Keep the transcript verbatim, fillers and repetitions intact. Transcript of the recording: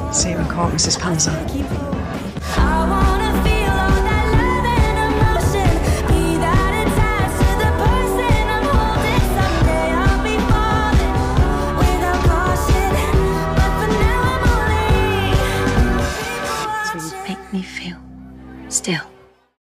See you in court, Missus Panesar. Make me feel still.